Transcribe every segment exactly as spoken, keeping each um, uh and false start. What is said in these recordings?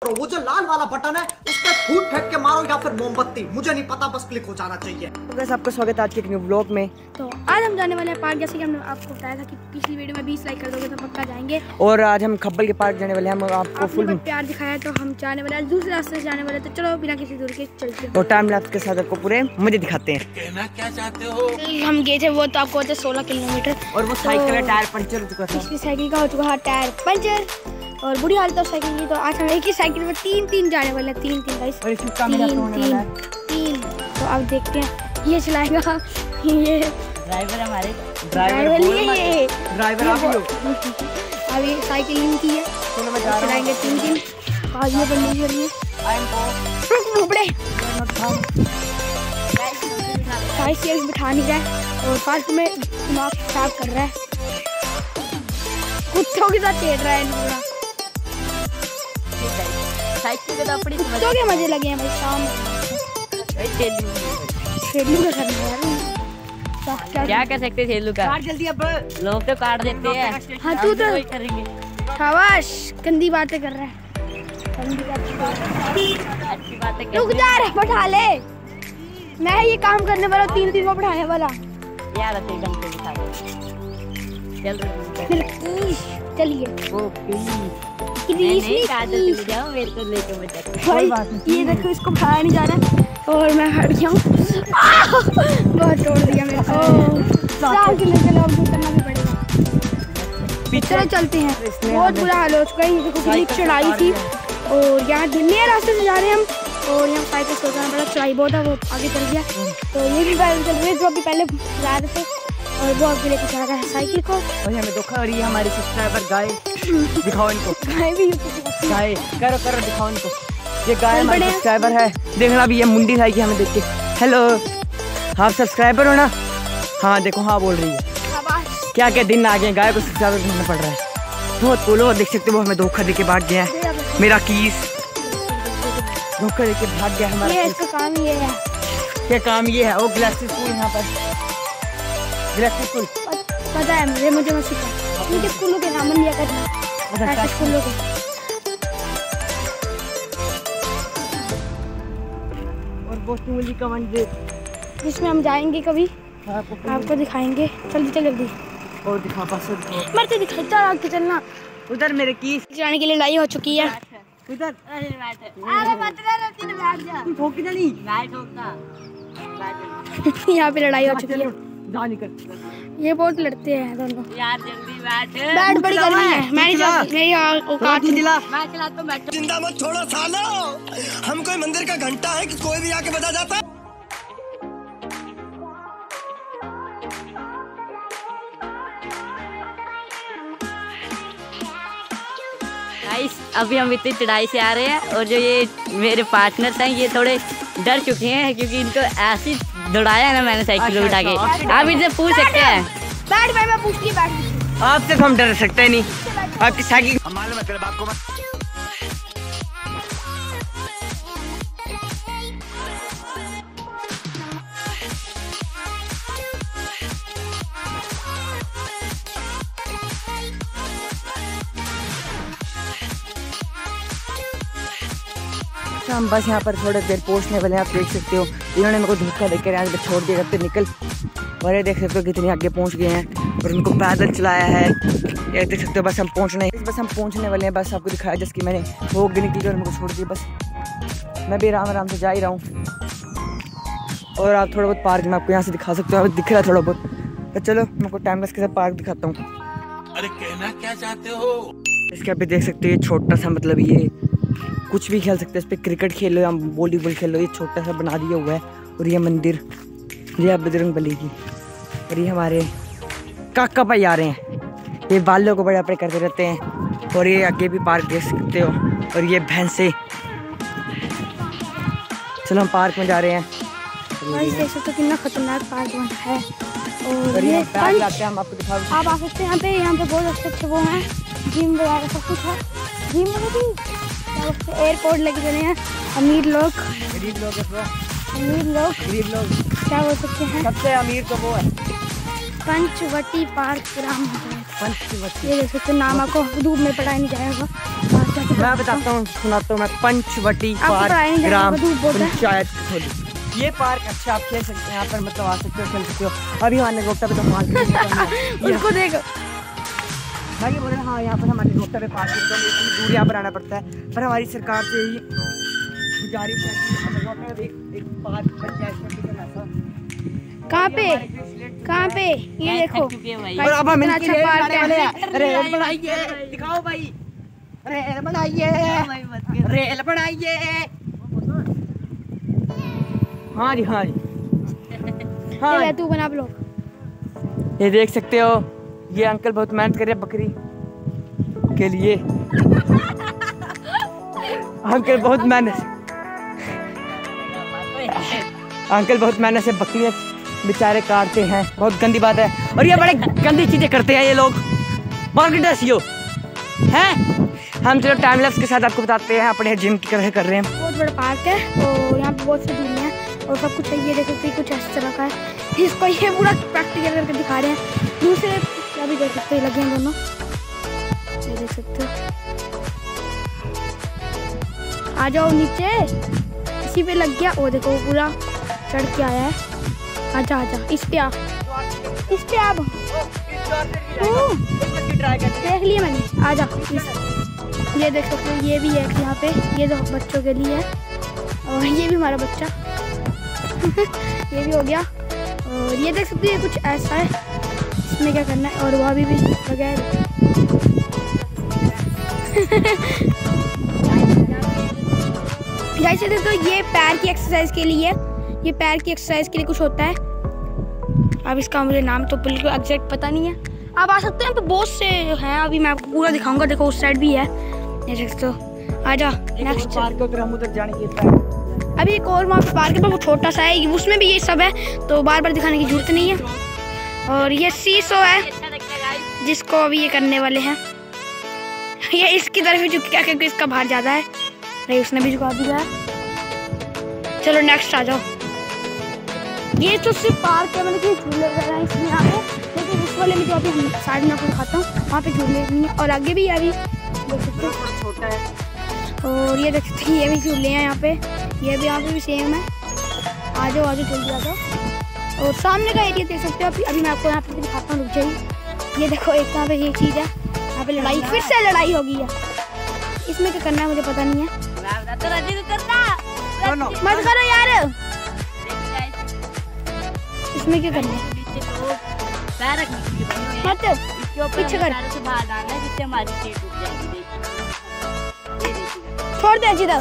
वो जो लाल वाला बटन है उस पर फूट फेंक के मारो या फिर मोमबत्ती, मुझे नहीं पता, बस क्लिक हो जाना चाहिए। तो गाइस आपका स्वागत है आज के एक न्यू व्लॉग में। तो आज हम जाने वाले हैं पार्क, जैसे कि हमने आपको बताया था कि पिछली वीडियो में बीस लाइक कर दोगे तो पक्का जाएंगे। और आज हम खब्बल के पार्क जाने वाले हैं। हम आपको फुल प्यार दिखाया तो हम जाने वाले हैं दूसरे रास्ते से जाने वाले, तो चलो बिना किसी दूर के चलते हैं और टाइम लैप्स के साथ आपको पूरे मजे दिखाते हैं। कहना क्या चाहते हो? हम गए थे वो तो आपको होते सोलह किलोमीटर और वो साइकिल का टायर पंचर हो चुका था। इसकी साइकिल का हो चुका है टायर पंचर और बुरी हालत है साइकिल की। तो आज हम एक ही साइकिल में तीन तीन जाने वाले हैं, तीन तीन गाइस, और इसमें काम तीन होने वाला है। तीन। तो अब देखते हैं ये चलाएगा, ये ड्राइवर हमारे ड्राइवर ये ड्राइवर आप लोग अभी साइकिल इनकी है, चलो मैं जा रहा चलाएंगे तीन तीन। आज ये बनने के लिए गाइस ये बिठा नहीं रहा है और फालतू में दिमाग खराब कर रहा है, कुत्तों के साथ खेल रहा है पूरा। साइकिल के तो अपनी कुत्तों के मजे लगे हैं भाई शाम खेलू का करना यार, क्या कर सकते थे लुका? काट जल्दी अब, लोग तो काट देते हैं। हाँ तू तो करेंगे। शाबाश, गंदी बातें कर रहा है, गंदी अच्छी बात है। रुक जा रे, बैठा ले, मैं ये काम करने वाला तीन तीन को बैठाने वाला यार ऐसे एकदम से दिखा दे। चल चलिए ओ प्लीज प्लीज नहीं काट दे, तुम जाओ मेरे को लेके मत भाई। ये देखो इसको खाया नहीं जा रहा और मैं हट गया हूँ, बहुत तोड़ दिया मेरे को। चार किलो के लोग करना भी पड़ेगा। चलो चलते हैं, बहुत बुरा हाल हो चुका है। ये देखो कितनी चढ़ाई थी और यहाँ नए रास्ते से जा रहे हैं हम और यहाँ साइकिल सोचना पड़ा, चढ़ाई बहुत है, वो आगे चल गया। तो ये भी पैदल चल रहे जो अभी पहले जा रहे थे और वो आगे लेके चला रहा है साइकिल को। और हमें धोखा, और ये हमारे सब्सक्राइबर गाय, दिखाओ इनको गाय भी गाय, करो करो दिखाओ इनको। ये गाय हमारे सब्सक्राइबर है, देखना भी ये मुंडी खाएगी हमें देख के। हेलो, आप सब्सक्राइबर हो ना? हाँ देखो, हाँ बोल रही है। क्या क्या दिन आ गए, गाय को सब्सक्राइबर करना पड़ रहा है। बहुत बोलो, देख सकते हो हमें धोखा देके भाग गया है। मेरा कीस धोखा देके भाग गया हमारा। ये इसका काम ये है, क्या काम ये है? वो ग्लासेस स्कूल, यहाँ पर ग्लासेस स्कूल पता है मुझे, मुझे मत सिखा, मुझे स्कूलों के नाम लिया करना, ऐसे स्कूलों के। और बोस्टूली का मंदिर जिसमें हम जाएंगे कभी, आपको आपको दिखाएंगे। जल्दी चल जल्दी, और दिखा पास मरते दिखाई, चल आगे चलना। उधर मेरे कीस जाने के लिए लड़ाई हो चुकी है। उधर अरे बैठ अरे मत रे, रत्ती ने बैठ जा, तू ठोकी ना नहीं बैठ ठोकना बैठ यहाँ पे लड़ाई हो चुकी है। जा निकल, ये बहुत लड़ते हैं दोनों। यार जल्दी बैठ। बैठ, बड़ी गर्मी है, मैं नहीं जाती, मेरी औकात नहीं। जिला मैं चला तो बैठ। जिंदा मत छोड़ो सालो, हम कोई मंदिर का घंटा है कि कोई भी आके बजा जाता है। गाइस अभी हम इतनी चढ़ाई से आ रहे हैं और जो ये मेरे पार्टनर्स हैं ये थोड़े डर चुके हैं क्योंकि इनको ऐसी दौड़ाया है ना मैंने साइकिल उठा के। आप इनसे पूछ सकते हैं। बैठ भाई, मैं पूछती बैठ। आपसे तो हम डर सकते नहीं, आपकी साइकिल मालूम है तेरे बाप को मत। हम बस यहाँ पर थोड़ी देर पहुँचने वाले हैं। आप देख सकते हो इन्होंने मेरे को धोखा देकर यहाँ पे छोड़ दिया करते निकल, और ये देख सकते हो कितनी आगे पहुँच गए हैं और उनको पैदल चलाया है। ये देख सकते हो बस हम पहुँचने बस हम पहुँचने वाले हैं। बस आपको दिखाया जिसकी मैंने वो निकली और मेरे को छोड़ दिया। बस मैं भी आराम आराम से जा ही रहा हूँ और आप थोड़ा बहुत पार्क में आपको यहाँ से दिखा सकते हो, दिख रहा है थोड़ा बहुत। तो चलो मैं आपको टाइम के साथ पार्क दिखाता हूँ। अरे कहना क्या चाहते हो? इसके आप देख सकते हो ये छोटा सा, मतलब ये कुछ भी खेल सकते हैं इस पर, क्रिकेट खेलो या वॉलीबॉल खेलो, ये छोटा सा बना दिया हुआ है। और ये मंदिर, ये बजरंग बली की, और ये हमारे काका भाई आ रहे हैं, ये बालों को बड़े बड़े करते रहते हैं। और ये आगे भी पार्क देख सकते हो, और ये भैंसे। चलो हम पार्क में जा रहे हैं। भाई देख सकते हो कितना खतरनाक पार्क बना है। और और ये ये बैग लाते हैं हम आपको दिखा। आप आ सकते हैं यहाँ पे, यहाँ पे बहुत अच्छे अच्छे वो हैं, जिम वगैरह सब कुछ है। जिम वगैरह एयरपोर्ट लेके चले हैं अमीर लोग, गरीब लोग अमीर लोग गरीब लोग क्या बोल सकते हैं, सबसे अमीर तो वो है पंचवटी पार्क ग्राम। पंचवटी। ये देख सकते नाम आपको धूप में पढ़ाया नहीं जाएगा। मैं बताता हूँ, सुनाता हूँ मैं। पंचवटी आपको पढ़ाया नहीं पार्क जाएगा, ग्राम धूप बहुत है। पंचायत कसौली। ये पार्क अच्छा, आप खेल सकते हैं यहाँ पर, मतलब आ सकते हो, खेल सकते हो। अभी हमारे रोकटा पे तो पार्क उसको देखो। मैं ये बोल रहा हूँ, हाँ यहाँ पर हमारे रोकटा पे पार्क है, तो हमें इतनी दूर यहाँ पर आना पड़ता है। पर हमारी सरकार से यही गुजारिश है कि हमारे रोकटा में एक एक पार्क बन जाए, इसमें कितना ऐसा। कहाँ पे कहाँ पे ये देखो और अब हम कितना इनकी अच्छा रेल पार्क बनाने वाले है। हैं। रेल बनाइए, दिखाओ भाई, रेल बनाइए, रेल बनाइए। हाँ जी हाँ जी हाँ ये तू बना ब्लॉग। ये देख सकते हो, ये अंकल बहुत मेहनत कर रहे हैं बकरी के लिए। अंकल बहुत मेहनत अंकल बहुत मेहनत से बकरियां बेचारे काटते हैं, बहुत गंदी बात है। और ये बड़े गंदी चीजें करते हैं ये लोग, मार्केटर्स यो हैं। हम चलो टाइम लैप्स के साथ आपको बताते हैं अपने जिम की तरह कर रहे हैं। बहुत बड़ा पार्क है और यहाँ पे बहुत सी झूले हैं और सब कुछ है। ये देखो कि कुछ इस तरह का है, इसको ये पूरा प्रैक्टिकल करके दिखा रहे हैं। दूसरे अभी देख सकते हो, लगे हैं दोनों, ये देख सकते हो। आ जाओ नीचे, इसी पे लग गया। वो देखो पूरा चढ़ के आया है। आजा आजा, इस पे आ, इस पे आप देख लिया मैंने। आजा, ये देख सकते हो, ये भी है यहाँ पे, ये दो बच्चों के लिए है और ये भी हमारा बच्चा ये भी हो गया। और ये देख सकते हो, ये कुछ ऐसा है, इसमें क्या करना है। और वहाँ भी भी बगैर गाइस ये देखो, ये पैर की एक्सरसाइज के लिए, ये पैर की एक्सरसाइज के लिए कुछ होता है। अब इसका मुझे नाम तो बिल्कुल एग्जैक्ट पता नहीं है। आप आ सकते हैं, यहाँ पे बहुत से हैं, अभी मैं आपको पूरा दिखाऊंगा। देखो उस साइड भी है, ये देख सकते हो। आजा नेक्स्ट पार्क को हम उधर जाने की। अभी एक और वहाँ पे पार्क है, पर वो छोटा सा है, उसमें भी ये सब है, तो बार बार दिखाने की जरूरत नहीं है। और ये सीसो है जिसको अभी ये करने वाले हैं। ये इसकी तरफ ही झुक गया क्योंकि इसका भार ज़्यादा है। नहीं, उसने भी झुका दिया है। चलो नेक्स्ट आ जाओ। ये तो सिर्फ पार्क है, मतलब कि झूले वगैरह हैं इसमें यहाँ पे, लेकिन उस वाले में जो अभी हम साइड में आपको दिखाता हूँ, वहाँ पे झूले नहीं है। और आगे भी है, अभी देख सकते हो, छोटा है। और ये देख सकते हैं, ये भी झूले हैं यहाँ पे, ये भी यहाँ पे भी सेम है। आ जाओ आगे जल्दी आ जाओ। और सामने का एरिया देख सकते हो। अभी अभी मैं आपको यहाँ पे दिखाता हूँ, रुक जाइए। ये देखो, एक यहाँ पे ये चीज़ है, यहाँ पे लड़ाई, फिर से लड़ाई हो गई है। इसमें क्या करना है मुझे पता नहीं है। मत करो यार, इसमें क्या करना है, मत पीछे कर, छोड़ दे जिधर।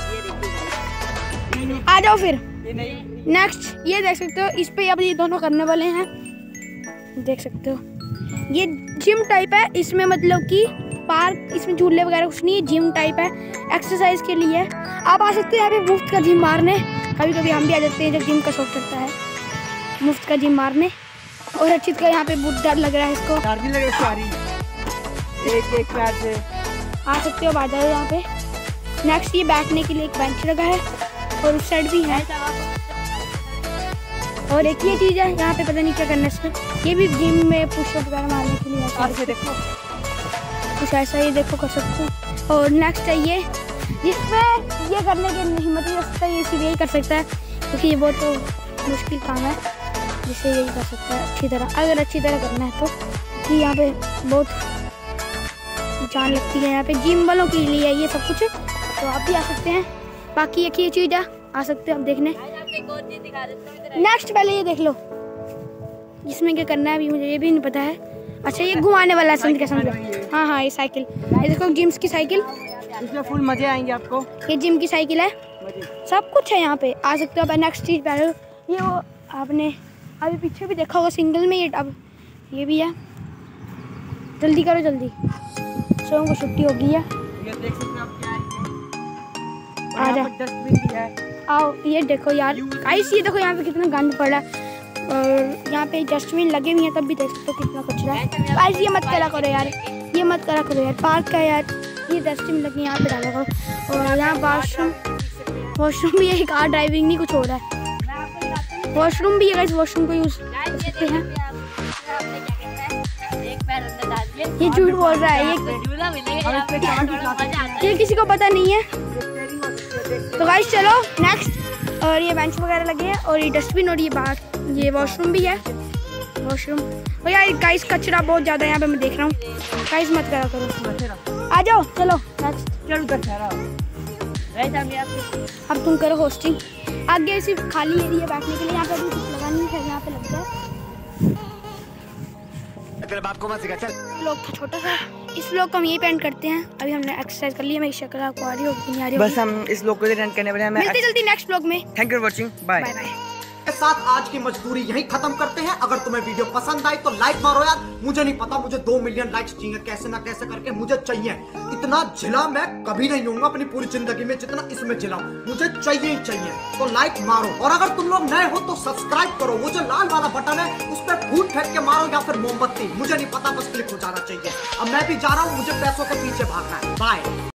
आ जाओ फिर नेक्स्ट। ये देख सकते हो, इस पे अब ये दोनों करने वाले हैं, देख सकते हो। ये जिम टाइप है, इसमें मतलब कि पार्क, इसमें झूले वगैरह कुछ नहीं है, जिम टाइप है, एक्सरसाइज के लिए। आप आ सकते हैं यहाँ पे मुफ्त का जिम मारने। कभी कभी हम भी आ जाते हैं जब जिम का शौक चलता है, मुफ्त का जिम मारने। और अच्छी तरह यहाँ पे बहुत डर लग रहा है इसको, डर भी लगे सारी, एक एक पैर से आ सकते हो। आ जाओ यहाँ पे। नेक्स्ट ये बैठने के लिए एक बेंच लगा है और उस साइड भी है। और एक ये चीज़ है यहाँ पे, पता नहीं क्या करना है इसमें। ये भी जिम में पुशअप वगैरह मारने के लिए है, देखो कुछ ऐसा ही देखो कर सकते हो। और नेक्स्ट है ये, जिसमें ये करने की हिम्मत नहीं कर सकता, ये सिर्फ यही कर सकता है क्योंकि ये बहुत मुश्किल काम है, जिससे यही कर सकता है अच्छी तरह, अगर अच्छी तरह करना है तो। कि यहाँ पे बहुत जान लगती है, यहाँ पे जिम वालों के लिए ये सब कुछ, तो आप भी आ सकते हैं। बाकी एक ये चीज़ है, आ सकते हैं आप देखने। नेक्स्ट पहले ये देख लो, इसमें क्या करना है अभी मुझे ये भी नहीं पता है। अच्छा, ये घुमाने वाला है, समझ गया समझ गया। हाँ हाँ, ये साइकिल, ये देखो जिम्स की साइकिल, इसमें फुल मजे आएंगे आपको। ये जिम की साइकिल है, सब कुछ है यहाँ पे, आ सकते हो। अब नेक्स्ट चीज़ पहले ये वो आपने अभी पीछे भी देखा होगा सिंगल में, ये अब ये भी है। जल्दी करो जल्दी, सोम को छुट्टी हो गई है। ये देख सकते हो आप, क्या है, आ जा, डस्टबिन भी है। आओ ये देखो यार गाइस, ये देखो यहाँ पे कितना गंद पड़ा है और यहाँ पे डस्टबिन लगे हुए हैं, तब भी देख सकते हो कितना कचरा है। गाइस ये मत करा करो यार, ये मत करा करो यार, पार्क का यार, ये डस्टबिन लगे यहाँ पे डाला करो। और यहाँ वॉशरूम, वॉशरूम भी है, कार ड्राइविंग नहीं कुछ हो रहा है। वॉशरूम भी है गाइस, वॉशरूम को यूज़ कर सकते हैं। ये झूठ बोल रहा है, ये झूला मिलेगा यहाँ पे, मजा आता है। ये किसी को पता नहीं है। तो गाइस चलो नेक्स्ट। और ये बेंच वगैरह लगे हैं और ये डस्टबिन और ये बाहर ये वॉशरूम भी है, वॉशरूम। और यार गाइस कचरा बहुत ज़्यादा है यहाँ पे, मैं देख रहा हूँ। गाइस मत करा करो, आ जाओ चलो नेक्स्ट। अब तुम करो होस्टिंग। आगे सिर्फ खाली एरिया बैठने के लिए, यहाँ पे अभी कुछ लगा नहीं है, यहाँ पे लग जाए। तेरे बाप को मत सिखा, चल। व्लॉग था छोटा सा, इस व्लॉग को हम यही पेंट करते हैं। अभी हमने एक्सरसाइज कर लिया, मेरी शक्ल आपको आ रही होगी नहीं आ रही होगी। बस हम इस लोग को एंड करने वाले हैं। मिलते जल्दी नेक्स्ट व्लॉग में। Thank you for watching, bye bye bye. के साथ आज की मजदूरी यही खत्म करते हैं। अगर तुम्हें वीडियो पसंद आई तो लाइक मारो यार। मुझे नहीं पता, मुझे दो मिलियन लाइक्स चाहिए, कैसे ना कैसे करके मुझे चाहिए। इतना झिला मैं कभी नहीं होऊंगा अपनी पूरी जिंदगी में जितना इसमें झिला, मुझे चाहिए ही चाहिए। तो लाइक मारो, और अगर तुम लोग नए हो तो सब्सक्राइब करो। वो जो लाल वाला बटन है उस पर फूट फेंक के मारो या फिर मोमबत्ती, मुझे नहीं पता, बस क्लिक हो जाना चाहिए। अब मैं भी जा रहा हूँ, मुझे पैसों के पीछे भागना है। बाय।